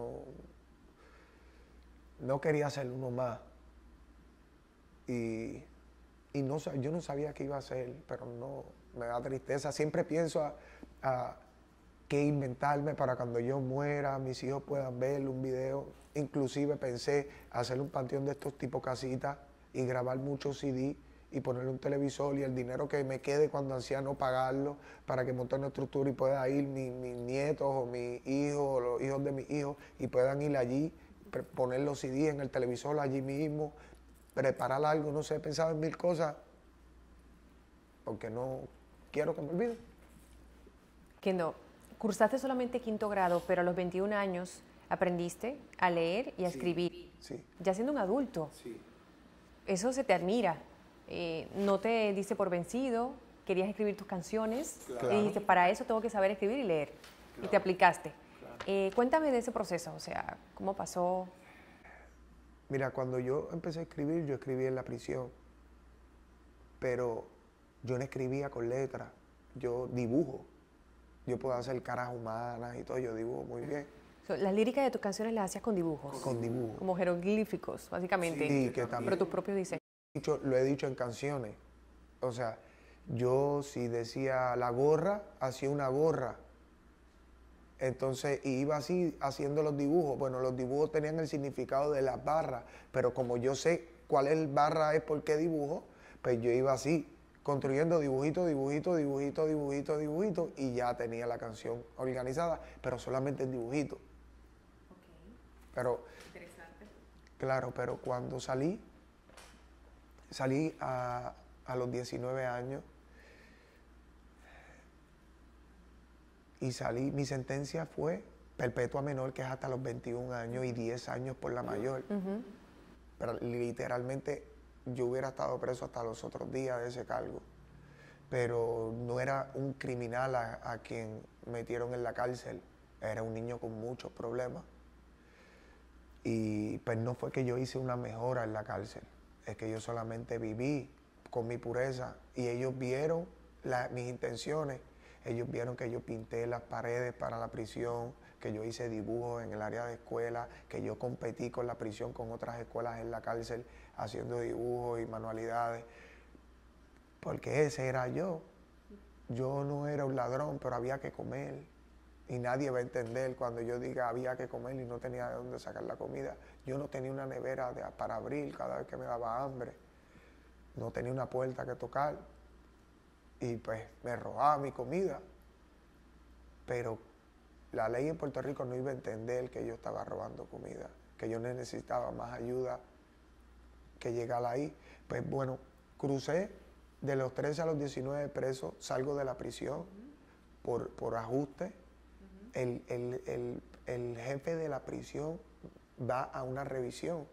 no quería ser uno más. Y yo no sabía qué iba a hacer, pero no, me da tristeza. Siempre pienso a qué inventarme para cuando yo muera, mis hijos puedan ver un video. Inclusive pensé hacer un panteón de estos tipo casitas y grabar muchos CD y ponerle un televisor, y el dinero que me quede cuando anciano pagarlo para que monte una estructura y pueda ir mis nietos o mis hijos o los hijos de mis hijos y puedan ir allí, poner los CD en el televisor allí mismo, preparar algo, no sé, he pensado en 1000 cosas porque no quiero que me olviden. Kendo, cursaste solamente 5º grado, pero a los 21 años aprendiste a leer y a escribir. Sí. Ya siendo un adulto. Sí. Eso se te admira. No te diste por vencido, querías escribir tus canciones. Claro. Y dijiste, para eso tengo que saber escribir y leer. Claro. Y te aplicaste. Claro. Cuéntame de ese proceso, o sea, ¿cómo pasó? Mira, cuando yo empecé a escribir, yo escribí en la prisión, pero yo no escribía con letras, yo dibujo. Yo puedo hacer caras humanas y todo, yo dibujo muy bien. Las líricas de tus canciones las hacías con dibujos. Con dibujos. Como jeroglíficos, básicamente. Sí, que también. Pero tus propios diseños. Lo he dicho en canciones. O sea, yo si decía la gorra, hacía una gorra. Entonces, iba así haciendo los dibujos. Bueno, los dibujos tenían el significado de las barras, pero como yo sé cuál es barra es por qué dibujo, pues yo iba así, construyendo dibujito, dibujito, dibujito, dibujito, dibujito, y ya tenía la canción organizada, pero solamente en dibujito. Okay. Pero, interesante. Claro, pero cuando salí a los 19 años, y salí, mi sentencia fue perpetua menor, que es hasta los 21 años, y 10 años por la mayor. Pero literalmente yo hubiera estado preso hasta los otros días de ese cargo. pero no era un criminal a quien metieron en la cárcel, era un niño con muchos problemas. Y pues no fue que yo hice una mejora en la cárcel, es que yo solamente viví con mi pureza y ellos vieron mis intenciones, ellos vieron que yo pinté las paredes para la prisión, que yo hice dibujos en el área de escuela, que yo competí con la prisión, con otras escuelas en la cárcel, haciendo dibujos y manualidades, porque ese era yo. Yo no era un ladrón, pero había que comer. Y nadie va a entender cuando yo diga había que comer y no tenía de dónde sacar la comida. Yo no tenía una nevera para abrir cada vez que me daba hambre. No tenía una puerta que tocar. Y pues me robaba mi comida. Pero la ley en Puerto Rico no iba a entender que yo estaba robando comida, que yo necesitaba más ayuda que llegar ahí. Pues bueno, crucé de los 13 a los 19 presos, salgo de la prisión por ajuste. El jefe de la prisión va a una revisión.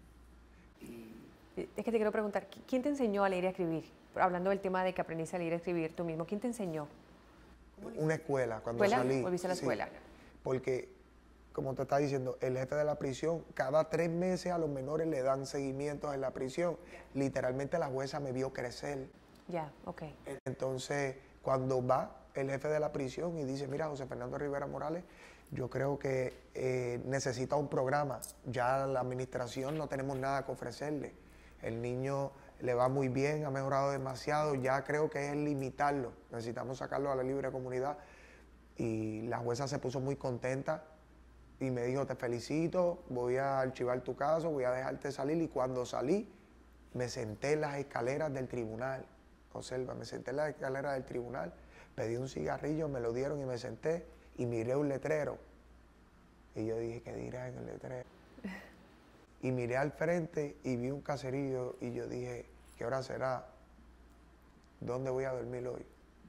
Es que te quiero preguntar, ¿quién te enseñó a leer y a escribir? Hablando del tema de que aprendiste a leer y a escribir tú mismo, ¿quién te enseñó? Una escuela, cuando ¿Escuela? salí. ¿Volviste a la escuela? Porque, como te está diciendo, el jefe de la prisión, cada 3 meses a los menores le dan seguimientos en la prisión. Literalmente la jueza me vio crecer. Ya, ok. Entonces, cuando va el jefe de la prisión y dice, mira, José Fernando Rivera Morales, yo creo que necesita un programa. Ya la administración no tenemos nada que ofrecerle. El niño le va muy bien, ha mejorado demasiado, ya creo que es limitarlo. Necesitamos sacarlo a la libre comunidad. Y la jueza se puso muy contenta y me dijo, te felicito, voy a archivar tu caso, voy a dejarte salir. Y cuando salí, me senté en las escaleras del tribunal. Observa, me senté en las escaleras del tribunal, pedí un cigarrillo, me lo dieron y me senté y miré un letrero. Y yo dije, ¿qué dirá en el letrero? Y miré al frente y vi un caserío y yo dije, ¿qué hora será? ¿Dónde voy a dormir hoy?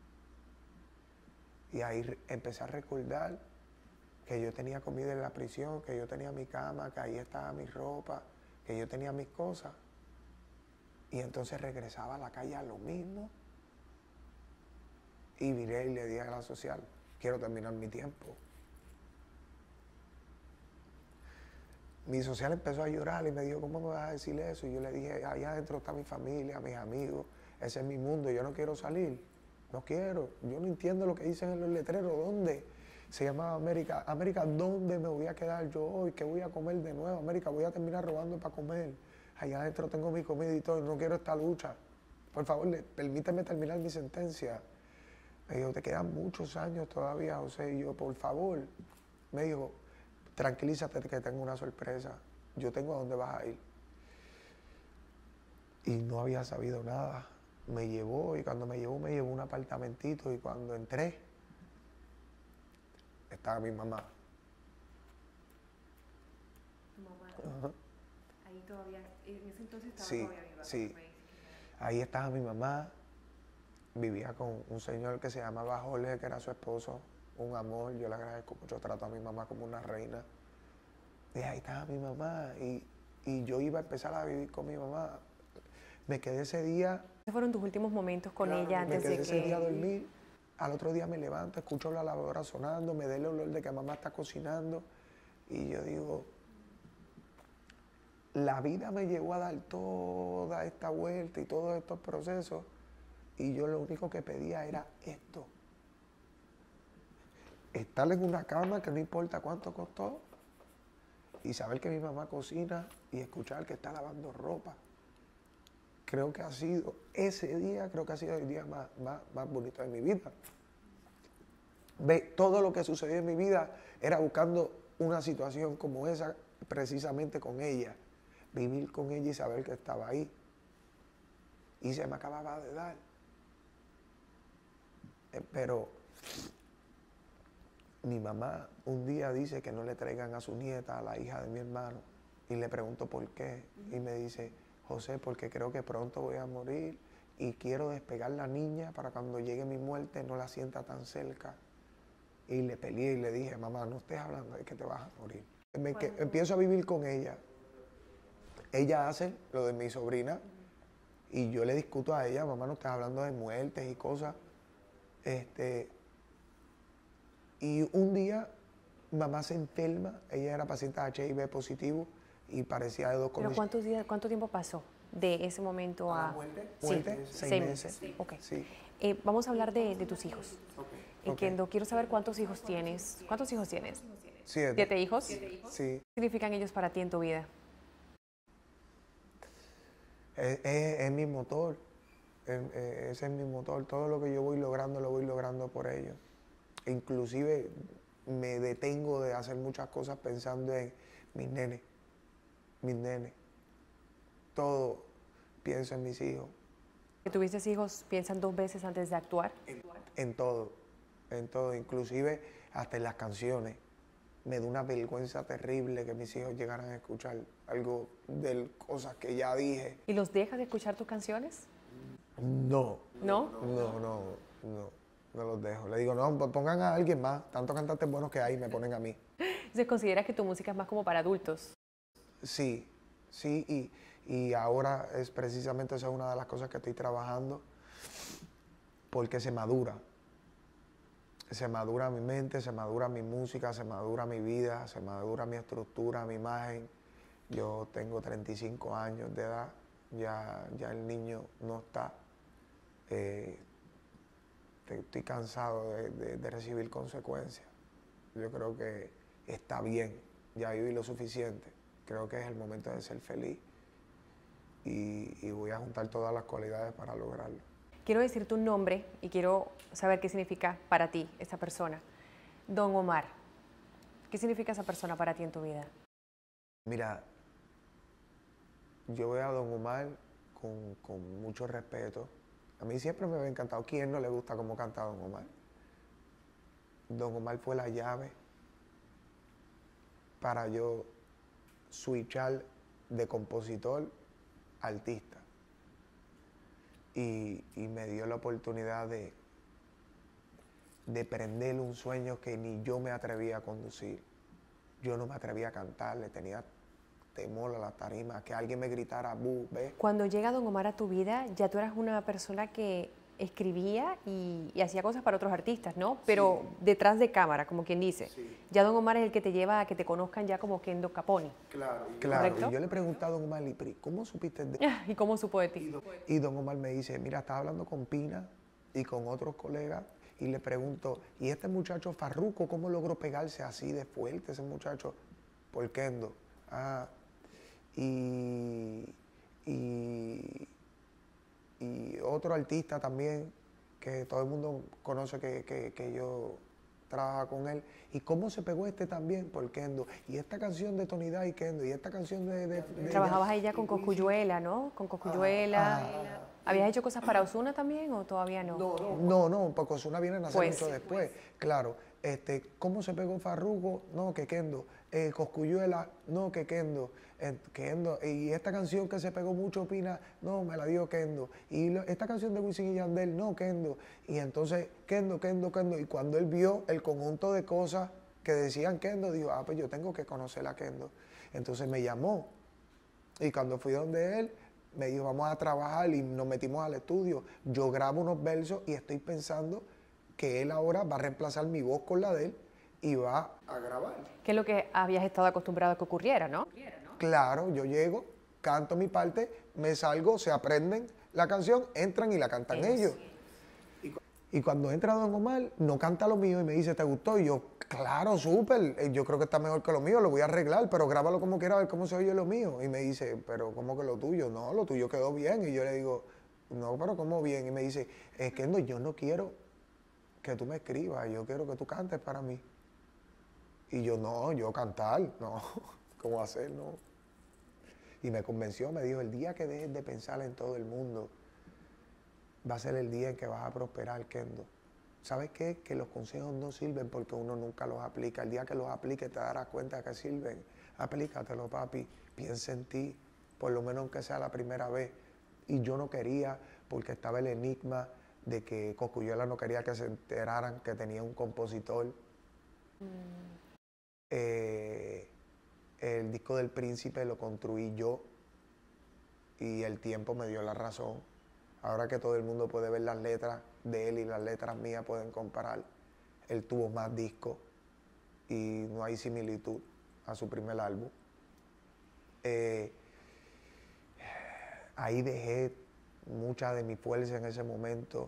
Y ahí empecé a recordar que yo tenía comida en la prisión, que yo tenía mi cama, que ahí estaba mi ropa, que yo tenía mis cosas. Y entonces regresaba a la calle a lo mismo. Y viré y le dije a la social, quiero terminar mi tiempo. Mi social empezó a llorar y me dijo, ¿cómo me vas a decir eso? Y yo le dije, allá adentro está mi familia, mis amigos, ese es mi mundo, yo no quiero salir, no quiero. Yo no entiendo lo que dicen en los letreros, ¿dónde? Se llamaba América. América, ¿dónde me voy a quedar yo hoy? ¿Qué voy a comer de nuevo? América, voy a terminar robando para comer. Allá adentro tengo mi comida y todo, no quiero esta lucha. Por favor, permíteme terminar mi sentencia. Me dijo, te quedan muchos años todavía, José. Y yo, por favor, me dijo, tranquilízate que tengo una sorpresa. Yo tengo a dónde vas a ir. Y no había sabido nada. Me llevó y cuando me llevó a un apartamentito y cuando entré, estaba mi mamá. ¿Tu mamá? Ajá. Ahí todavía, en ese entonces estaba todavía viva. Sí, ahí estaba mi mamá. Vivía con un señor que se llamaba Jorge, que era su esposo, un amor, yo le agradezco mucho, trato a mi mamá como una reina. Y ahí estaba mi mamá y yo iba a empezar a vivir con mi mamá. Me quedé ese día... ¿Cuáles fueron tus últimos momentos con ella antes de que...? Me quedé ese día a dormir, al otro día me levanto, escucho la lavadora sonando, me da el olor de que mamá está cocinando y yo digo, la vida me llevó a dar toda esta vuelta y todos estos procesos. Y yo lo único que pedía era esto. Estar en una cama que no importa cuánto costó y saber que mi mamá cocina y escuchar que está lavando ropa. Creo que ha sido, ese día, creo que ha sido el día más bonito de mi vida. Todo lo que sucedió en mi vida era buscando una situación como esa, precisamente con ella. Vivir con ella y saber que estaba ahí. Y se me acababa de dar. Pero mi mamá un día dice que no le traigan a su nieta, a la hija de mi hermano, y le pregunto por qué, y me dice, José, porque creo que pronto voy a morir y quiero despegar la niña para cuando llegue mi muerte no la sienta tan cerca. Y le peleé y le dije, mamá, no estés hablando de que te vas a morir. Empiezo a vivir con ella. Ella hace lo de mi sobrina Y yo le discuto a ella, mamá, no estás hablando de muertes y cosas. Y un día mamá se enferma, ella era paciente HIV positivo y parecía de dos ¿Pero condiciones. cuánto tiempo pasó de ese momento ¿A a...? la muerte? Sí, Muerte, 6 meses. Sí, ok. Sí. Vamos a hablar de tus hijos. Ok. Kendo, quiero saber cuántos hijos tienes. ¿Cuántos hijos tienes? 7. ¿7 hijos? Sí. ¿Qué significan ellos para ti en tu vida? Es mi motor. Ese es mi motor. Todo lo que yo voy logrando, lo voy logrando por ellos. Inclusive me detengo de hacer muchas cosas pensando en mis nenes. Mis nenes. Todo pienso en mis hijos. ¿Que tuviste hijos piensan 2 veces antes de actuar? En todo. En todo. Inclusive hasta en las canciones. Me da una vergüenza terrible que mis hijos llegaran a escuchar algo de cosas que ya dije. ¿Y los dejas de escuchar tus canciones? No. ¿No? No los dejo. Le digo, no, pongan a alguien más. Tantos cantantes buenos que hay, me ponen a mí. Entonces, ¿consideras que tu música es más como para adultos? Sí, y ahora es precisamente esa es una de las cosas que estoy trabajando, porque se madura. Se madura mi mente, se madura mi música, se madura mi vida, se madura mi estructura, mi imagen. Yo tengo 35 años de edad, ya el niño no está. Estoy cansado de recibir consecuencias. Yo creo que está bien, ya viví lo suficiente. Creo que es el momento de ser feliz y voy a juntar todas las cualidades para lograrlo. Quiero decirte un nombre y quiero saber qué significa para ti esa persona. Don Omar. ¿Qué significa esa persona para ti en tu vida? Mira, yo veo a Don Omar con mucho respeto. A mí siempre me había encantado. ¿Quién no le gusta cómo canta Don Omar? Don Omar fue la llave para yo switchar de compositor a artista. Y me dio la oportunidad de prender un sueño que ni yo me atrevía a conducir. Yo no me atrevía a cantar, le tenía temor a la tarima, que alguien me gritara, "Bu, ve". Cuando llega Don Omar a tu vida, ya tú eras una persona que escribía y hacía cosas para otros artistas, ¿no? Pero sí, detrás de cámara, como quien dice. Sí. Ya Don Omar es el que te lleva a que te conozcan ya como Kendo Caponi. Claro. ¿Correcto? Y yo le preguntaba a Don Omar, ¿cómo supiste de...? ¿Y cómo supo de ti? Y Don Omar me dice, mira, estaba hablando con Pina y con otros colegas y le pregunto, ¿y este muchacho Farruko cómo logró pegarse así de fuerte ese muchacho por Kendo? Y otro artista también que todo el mundo conoce que yo trabajo con él. ¿Y cómo se pegó este también? Por Kendo. Y esta canción de Tony Da y Kendo. Y esta canción de Trabajabas ahí ya con Cosculluela, ¿no? Con Cosculluela. ¿Habías hecho cosas para Ozuna también o todavía no? No, porque Ozuna viene a nacer mucho después. Claro. ¿Cómo se pegó Farruko? No, que Kendo. Cosculluela, no, que Kendo. Kendo. Y esta canción que se pegó mucho, Pina, no, me la dio Kendo. Y esta canción de Wisin y Yandel, no, Kendo. Y entonces, Kendo. Y cuando él vio el conjunto de cosas que decían Kendo, dijo, pues yo tengo que conocer a Kendo. Entonces me llamó. Y cuando fui donde él, me dijo, vamos a trabajar y nos metimos al estudio. Yo grabo unos versos y estoy pensando que él ahora va a reemplazar mi voz con la de él y va a grabar. Que es lo que habías estado acostumbrado a que ocurriera, ¿no? Claro, yo llego, canto mi parte, me salgo, se aprenden la canción, entran y la cantan ellos. Y cuando entra Don Omar, no canta lo mío y me dice, ¿te gustó? Y yo, claro, súper, yo creo que está mejor que lo mío, lo voy a arreglar, pero grábalo como quiera, a ver cómo se oye lo mío. Y me dice, pero ¿cómo que lo tuyo? No, lo tuyo quedó bien. Y yo le digo, no, pero ¿cómo bien? Y me dice, es que no, yo no quiero que tú me escribas, yo quiero que tú cantes para mí. Y yo, no, yo cantar, no, ¿cómo hacer? No. Y me convenció, me dijo, el día que dejes de pensar en todo el mundo, va a ser el día en que vas a prosperar, Kendo. ¿Sabes qué? Que los consejos no sirven porque uno nunca los aplica. El día que los aplique te darás cuenta de que sirven. Aplícatelo, papi. Piensa en ti, por lo menos aunque sea la primera vez. Y yo no quería, porque estaba el enigma de que Cosculluela no quería que se enteraran que tenía un compositor. El disco del Príncipe lo construí yo y el tiempo me dio la razón. Ahora que todo el mundo puede ver las letras de él y las letras mías pueden comparar, él tuvo más discos y no hay similitud a su primer álbum. Ahí dejé mucha de mi fuerza en ese momento,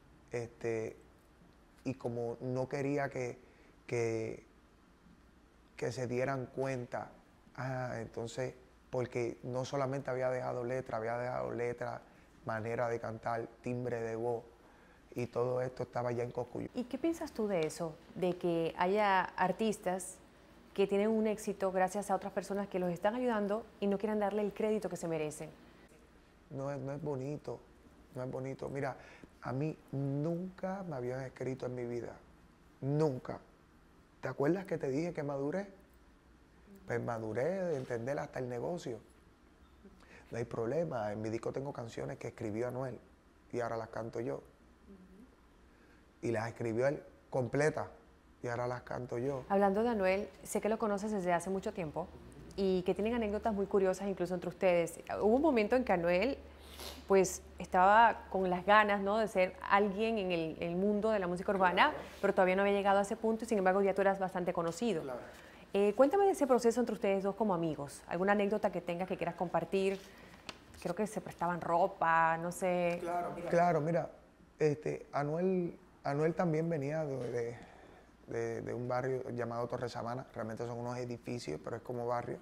y como no quería que se dieran cuenta, entonces, porque no solamente había dejado letra, manera de cantar, timbre de voz, y todo esto estaba ya en Coscuyo. ¿Y qué piensas tú de eso? De que haya artistas que tienen un éxito gracias a otras personas que los están ayudando y no quieran darle el crédito que se merecen. No es bonito, no es bonito. Mira, a mí nunca me habían escrito en mi vida, nunca. ¿Te acuerdas que te dije que maduré? Pues maduré de entender hasta el negocio. No hay problema, en mi disco tengo canciones que escribió Anuel y ahora las canto yo. Y las escribió él completas y ahora las canto yo. Hablando de Anuel, sé que lo conoces desde hace mucho tiempo y que tienen anécdotas muy curiosas incluso entre ustedes. Hubo un momento en que Anuel pues estaba con las ganas, ¿no?, de ser alguien en el mundo de la música urbana, pero todavía no había llegado a ese punto y sin embargo ya tú eras bastante conocido. Claro. Cuéntame de ese proceso entre ustedes dos como amigos. ¿Alguna anécdota que tengas que quieras compartir? Creo que se prestaban ropa, no sé. Claro, mira, Anuel también venía de un barrio llamado Torre Sabana. Realmente son unos edificios, pero es como barrio.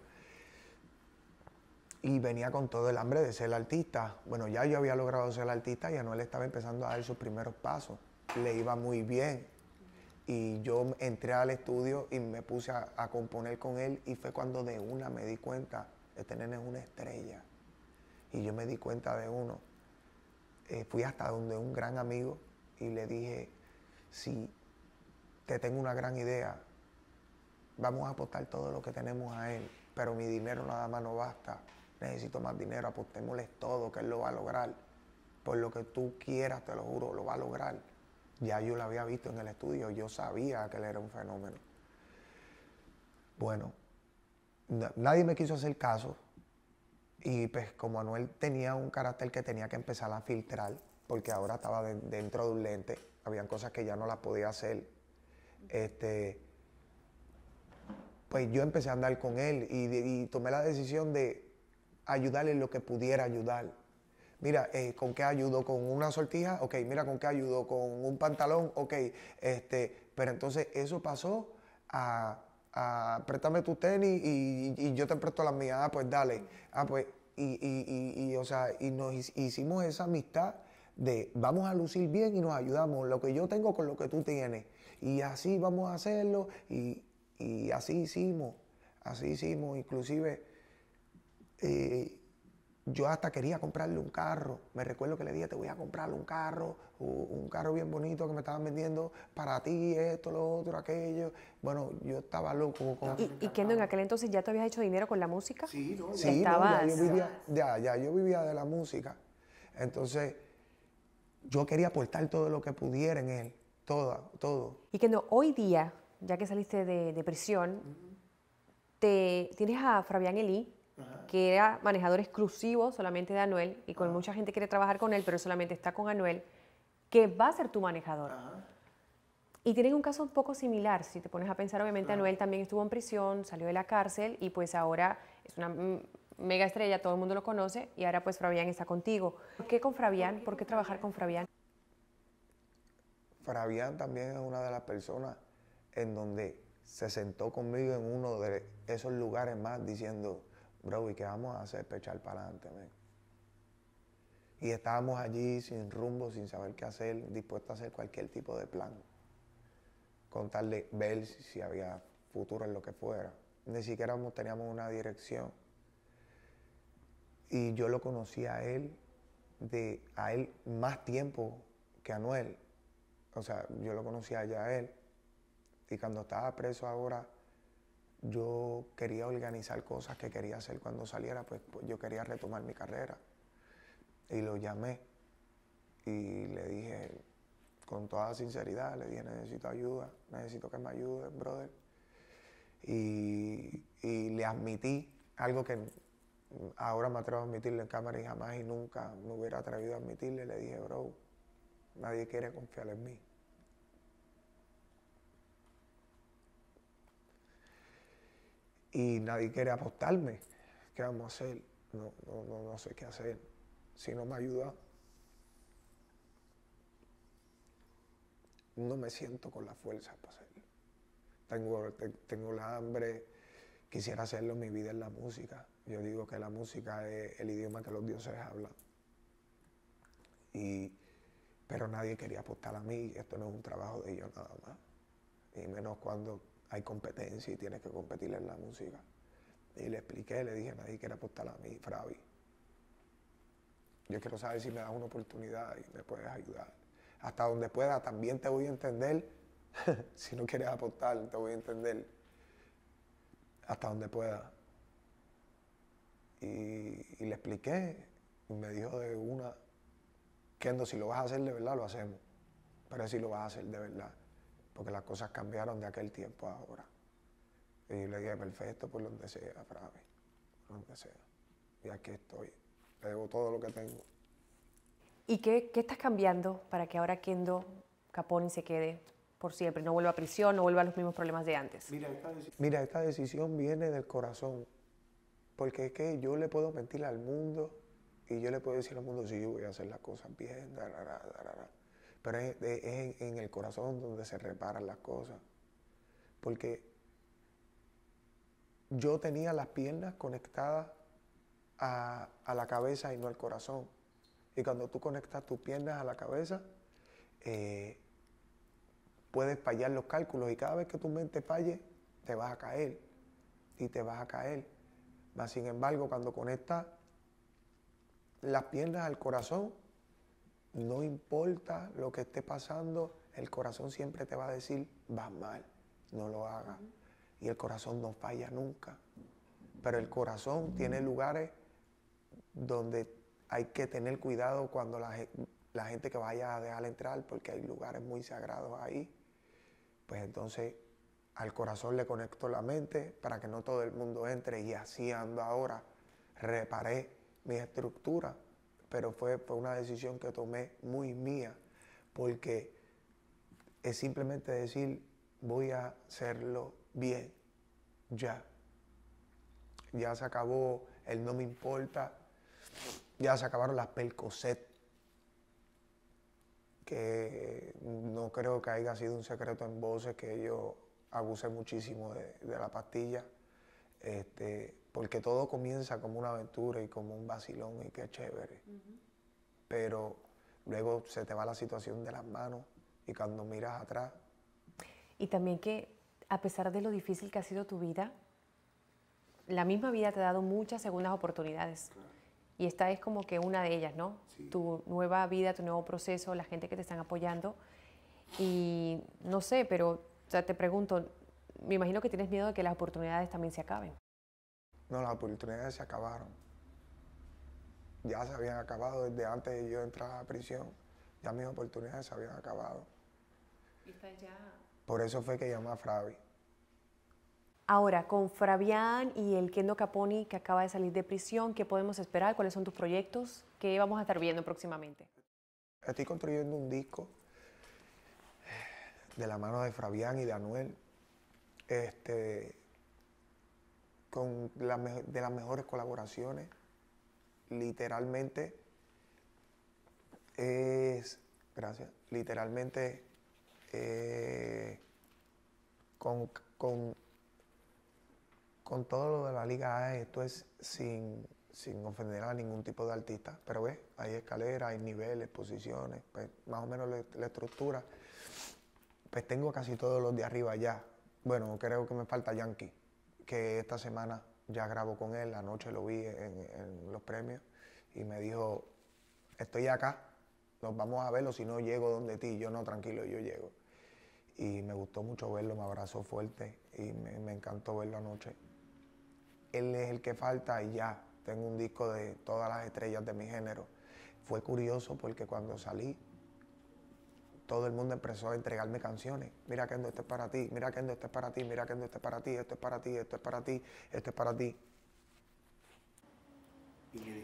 Y venía con todo el hambre de ser artista. Bueno, ya yo había logrado ser artista y Anuel estaba empezando a dar sus primeros pasos. Le iba muy bien. Y yo entré al estudio y me puse a componer con él y fue cuando de una me di cuenta, este nene es una estrella. Y yo me di cuenta de uno. Fui hasta donde un gran amigo y le dije, si te tengo una gran idea, vamos a apostar todo lo que tenemos a él, pero mi dinero nada más no basta. Necesito más dinero, apostémosles todo, que él lo va a lograr. Por lo que tú quieras, te lo juro, lo va a lograr. Ya yo lo había visto en el estudio, yo sabía que él era un fenómeno. Bueno, nadie me quiso hacer caso y pues como Anuel tenía un carácter que tenía que empezar a filtrar, porque ahora estaba dentro de un lente, habían cosas que ya no las podía hacer, pues yo empecé a andar con él y tomé la decisión de ayudarle en lo que pudiera ayudar. Mira, ¿con qué ayudo? ¿Con una sortija? Ok, mira, ¿con qué ayudo? ¿Con un pantalón? Ok, pero entonces eso pasó a préstame tu tenis y yo te presto las mías. Ah, pues dale. Ah, pues, o sea, y nos hicimos esa amistad de vamos a lucir bien y nos ayudamos, lo que yo tengo con lo que tú tienes. Y así vamos a hacerlo y así hicimos, inclusive yo hasta quería comprarle un carro. Me recuerdo que le dije, te voy a comprarle un carro bien bonito que me estaban vendiendo para ti, esto, lo otro, aquello. Bueno, yo estaba loco. ¿Y Kendo, en aquel entonces ya te habías hecho dinero con la música? Sí, no, Sí, estabas... yo vivía de la música. Entonces, yo quería aportar todo lo que pudiera en él, todo. Y Kendo, hoy día, ya que saliste de prisión, tienes a Fabián Elí, que era manejador exclusivo solamente de Anuel, y con mucha gente quiere trabajar con él, pero solamente está con Anuel, que va a ser tu manejador. Y tienen un caso un poco similar, si te pones a pensar, obviamente Anuel también estuvo en prisión, salió de la cárcel, y pues ahora es una mega estrella, todo el mundo lo conoce, y ahora pues Fabián está contigo. ¿Por qué con Fabián? ¿Por qué trabajar con Fabián? Fabián también es una de las personas en donde se sentó conmigo en uno de esos lugares más diciendo, bro, ¿y qué vamos a hacer para echar para adelante, man? Y estábamos allí sin rumbo, sin saber qué hacer, dispuestos a hacer cualquier tipo de plan. Con tal de ver si había futuro en lo que fuera. Ni siquiera teníamos una dirección. Y yo lo conocí a él más tiempo que a Anuel. O sea, yo lo conocía ya a él. Y cuando estaba preso ahora, yo quería organizar cosas que quería hacer cuando saliera, pues yo quería retomar mi carrera. Y lo llamé y le dije, con toda sinceridad, le dije, necesito ayuda, necesito que me ayudes, brother. Y le admití algo que ahora me atrevo a admitirle en cámara y jamás y nunca me hubiera atrevido a admitirle. Le dije, bro, nadie quiere confiar en mí. Y nadie quiere apostarme. ¿Qué vamos a hacer? No sé qué hacer. Si no me ayuda, no me siento con la fuerza para hacerlo. Tengo la hambre, quisiera hacerlo, mi vida en la música. Yo digo que la música es el idioma que los dioses hablan. Pero nadie quería apostar a mí, esto no es un trabajo de ellos nada más. Y menos cuando hay competencia y tienes que competir en la música. Y le expliqué, le dije, nadie quiere apostar a mí, Fravi. Yo quiero saber si me das una oportunidad y me puedes ayudar. Hasta donde pueda, también te voy a entender. Si no quieres apostar, te voy a entender. Hasta donde pueda. Y le expliqué, y me dijo de una, Kendo, si lo vas a hacer de verdad, lo hacemos. Pero si lo vas a hacer de verdad. Porque las cosas cambiaron de aquel tiempo a ahora. Y le dije, perfecto, por donde sea, Fravi. Por donde sea. Y aquí estoy. Le debo todo lo que tengo. ¿Y qué estás cambiando para que ahora Kendo Caponi se quede por siempre? No vuelva a prisión, no vuelva a los mismos problemas de antes. Mira, esta decisión viene del corazón. Porque es que yo le puedo mentir al mundo y yo le puedo decir al mundo, sí, yo voy a hacer las cosas bien, pero es en el corazón donde se reparan las cosas. Porque yo tenía las piernas conectadas a la cabeza y no al corazón. Y cuando tú conectas tus piernas a la cabeza, puedes fallar los cálculos y cada vez que tu mente falle, te vas a caer y te vas a caer. Mas, sin embargo, cuando conectas las piernas al corazón, no importa lo que esté pasando, el corazón siempre te va a decir, vas mal, no lo hagas. Y el corazón no falla nunca. Pero el corazón tiene lugares donde hay que tener cuidado cuando la gente que vaya a dejar entrar, porque hay lugares muy sagrados ahí. Pues entonces al corazón le conecto la mente para que no todo el mundo entre, y así ando ahora. Reparé mi estructura, pero fue una decisión que tomé muy mía, porque es simplemente decir, voy a hacerlo bien, ya. Ya se acabó el no me importa, ya se acabaron las Percocet, que no creo que haya sido un secreto en voces que yo abusé muchísimo de la pastilla, porque todo comienza como una aventura y como un vacilón y qué chévere. Pero luego se te va la situación de las manos y cuando miras atrás. Y también que a pesar de lo difícil que ha sido tu vida, la misma vida te ha dado muchas segundas oportunidades. Claro. Y esta es como que una de ellas, ¿no? Sí. Tu nueva vida, tu nuevo proceso, la gente que te están apoyando. Y no sé, pero o sea, te pregunto, me imagino que tienes miedo de que las oportunidades también se acaben. No, las oportunidades se acabaron. Ya se habían acabado desde antes de yo entrar a la prisión. Ya mis oportunidades se habían acabado. Por eso fue que llamé a Fravi. Ahora, con Fabián y el Kendo Caponi que acaba de salir de prisión, ¿qué podemos esperar? ¿Cuáles son tus proyectos? ¿Qué vamos a estar viendo próximamente? Estoy construyendo un disco de la mano de Fabián y de Anuel, con de las mejores colaboraciones. Literalmente con todo lo de la Liga A, esto es sin ofender a ningún tipo de artista, pero ves, hay escaleras, hay niveles, posiciones, pues más o menos la estructura. Pues tengo casi todos los de arriba ya. Bueno, creo que me falta Yankee, que esta semana ya grabo con él, anoche lo vi en los premios y me dijo, estoy acá, nos vamos a verlo, si no llego donde ti. Yo no, tranquilo, yo llego. Y me gustó mucho verlo, me abrazó fuerte y me encantó verlo anoche. Él es el que falta y ya, tengo un disco de todas las estrellas de mi género. Fue curioso porque cuando salí, todo el mundo empezó a entregarme canciones. Mira, Kendo, esto es para ti, mira, Kendo, esto es para ti, mira, Kendo, esto es para ti, esto es para ti, esto es para ti, esto es para ti.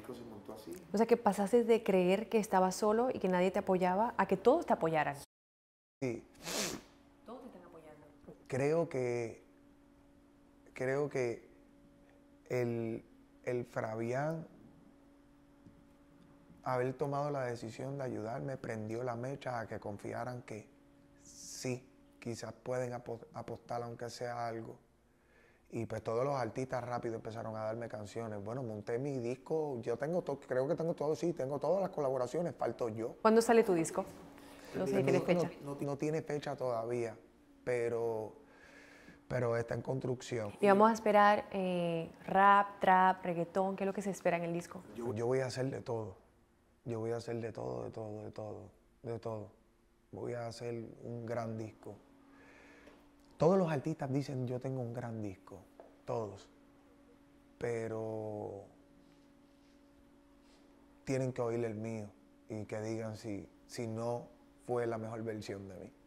disco se montó así. O sea, que pasaste de creer que estabas solo y que nadie te apoyaba a que todos te apoyaran. Sí. Todos te están apoyando. Creo que el Fabián haber tomado la decisión de ayudarme prendió la mecha a que confiaran que sí, quizás pueden apostar aunque sea algo. Y pues todos los artistas rápido empezaron a darme canciones. Bueno, monté mi disco, yo tengo todo, creo que tengo todo, sí, tengo todas las colaboraciones, falto yo. ¿Cuándo sale tu disco? No sé si Mi tienes disco fecha. no tiene fecha todavía, pero está en construcción. Y vamos a esperar rap, trap, reggaetón, ¿qué es lo que se espera en el disco? Yo voy a hacer de todo. Yo voy a hacer de todo, de todo, de todo, de todo. Voy a hacer un gran disco. Todos los artistas dicen yo tengo un gran disco, todos. Pero tienen que oír el mío y que digan si no fue la mejor versión de mí.